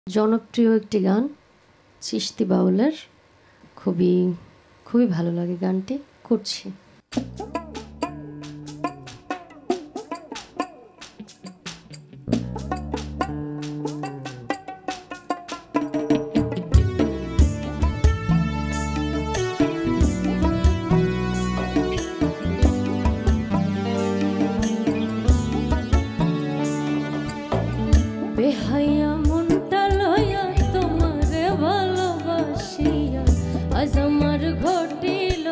জনপ্রিয় একটি গান চিশতি বাউলের, খুবই খুবই ভালো লাগে গানটি, করছি। বেহাইয়া মনটা লইয়া তোমারে ভালোবাসিয়া আজ আমার ঘটিল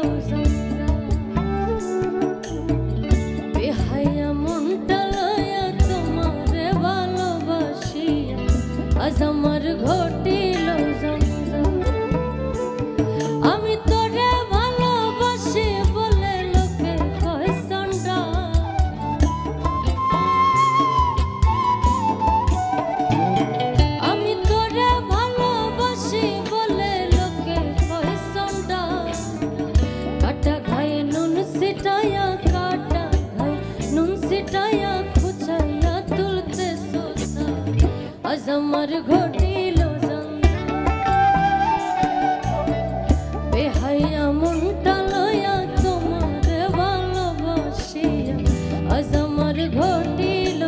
বেহাইয়া মনটা লইয়া তোমারে ভালোবাসিয়া আজ আমার ঘটিল আমি তোরে ভালোবাসি বলে লোকে কয় সন্ডা আমার ঘটিল বেহাইয়া মনটা লইয়া তোমারে ভালোবাসিয়া আজ আমার ঘটিল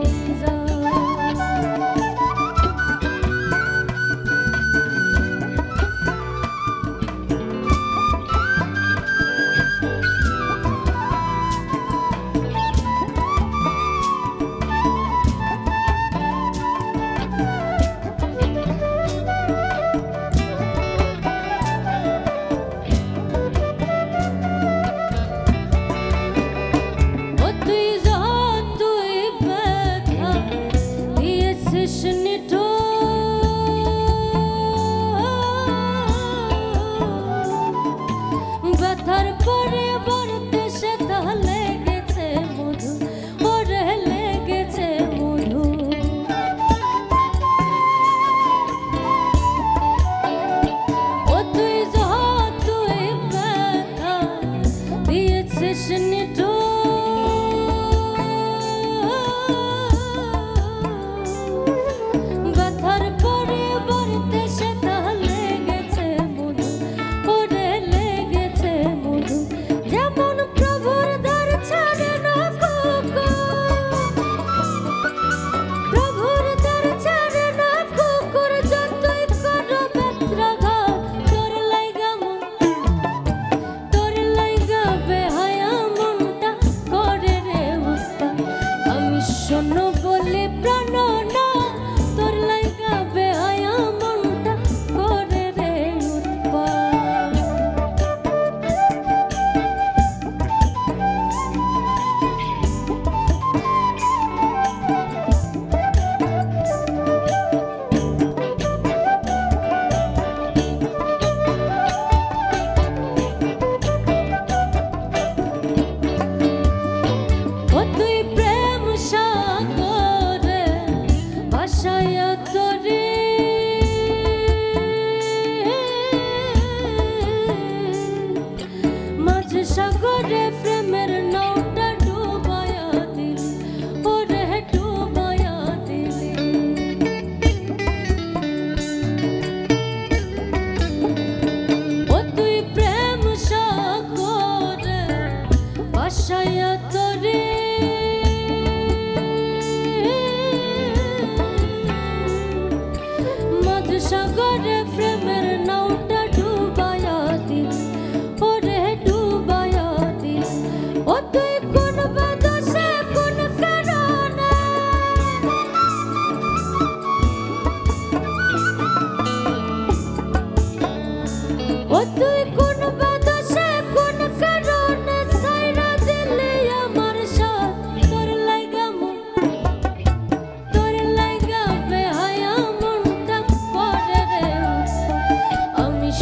ব্যথার পরে বলতে সে তাহলে গেছে মধু ওরে লেগেছে মধু ও তুই ব্যথা দিয়েছিস নিঠু ব্যথার পরে বলতে সে তাহলে গেছে মধু ওরে লেগেছে মধু যেমন প্রভুর দ্বার ছাড়ে না প্রভুর দ্বার ছাড়ে না কুকুর যতই করো ব্যত্রাঘাত তোর লাইগা বেহায়া মনটা করে রে উত্তাপ আমি শোনো বলে প্রাণ না তোর লাইগা বেহায়া মনটা করে রে উৎপাত ও তুই প্রেম সাগরে ভাসাইয়া তোরে মাঝ সাগরে প্রেমের নাওটা ডুবায়া দিলি ওরে ডুবায়া দিলি ও তুই প্রেম সাগরে ভাসাইয়া তোরে মাঝ সাগরে প্রেমের নাওটা ডুবায়া দিলি ওরে ডুবায়া দিলি ও তুই কোন বাদশে কোন কারণে ও তুই কোন বাদশে কোন কারণে সাইরা দিলি আমার সাথ তোর লাইগা বেহায়া মনটা করে রে আমি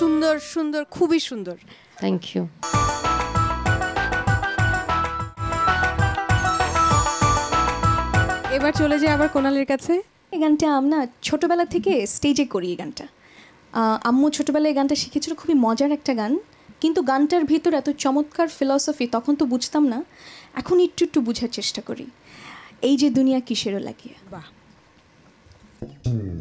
সুন্দর সুন্দর, খুবই সুন্দর। Thank you. এবার চলে যাই আবার কোনালের কাছে। এই গানটা আমরা ছোটোবেলা থেকে স্টেজে করি। এই গানটা আম্মু ছোটোবেলায় এই গানটা শিখেছিল, খুবই মজার একটা গান, কিন্তু গানটার ভিতর এত চমৎকার ফিলসফি তখন তো বুঝতাম না, এখন একটু একটু বোঝার চেষ্টা করি। এই যে দুনিয়া কিসেরও লাগিয়া। বাহ।